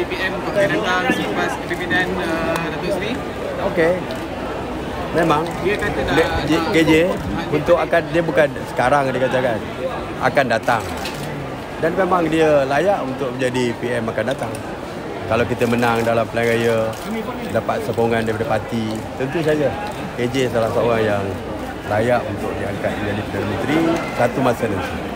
jadi PM untuk akan datang selepas kepimpinan Datuk Seri? Okey. Memang Dia kata nak KJ untuk akan, dia bukan sekarang dia katakan akan datang. Dan memang dia layak untuk menjadi PM akan datang. Kalau kita menang dalam pilihan raya, dapat sokongan daripada parti, tentu saja KJ salah seorang yang layak untuk diangkat menjadi Perdana Menteri satu masa nanti.